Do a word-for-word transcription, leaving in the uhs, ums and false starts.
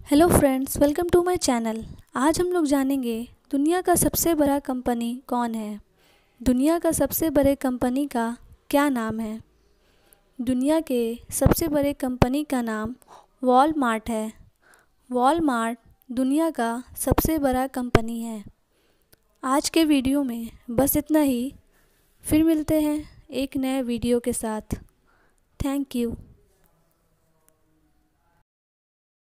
Hello friends, welcome to my channel. आज हम लोग जानेंगे दुनिया का सबसे बड़ा कंपनी कौन है। दुनिया का सबसे बड़े कंपनी का क्या नाम है। दुनिया के सबसे बड़े कंपनी का नाम वॉलमार्ट है। वॉलमार्ट दुनिया का सबसे बड़ा कंपनी है। आज के वीडियो में बस इतना ही। फिर मिलते हैं एक नए वीडियो के साथ। Thank you.